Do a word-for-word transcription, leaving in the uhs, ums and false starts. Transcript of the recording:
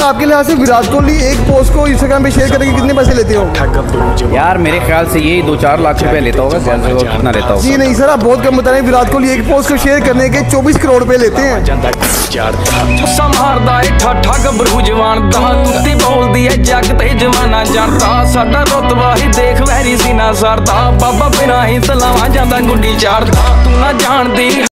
आपके लिहाज से विराट कोहली एक पोस्ट को इंस्टाग्राम पे शेयर करने के कितने पैसे लेते हो? यार मेरे ख्याल से यही दो चार लाख रुपए लेता होगा, कितना लेता होगा? जी नहीं सर, आप बहुत कम बता रहे हैं। विराट कोहली एक पोस्ट को शेयर करने के चौबीस करोड़ रुपए लेते हैं। गबरू जवान दी बोलदी है जग ते जमाना जानदा, साडा रुतबा ही देख वैरी सीना सरदा, बाबा बिना ही तलावा जांदा गुड्डी चारदा, तू ना जानदी।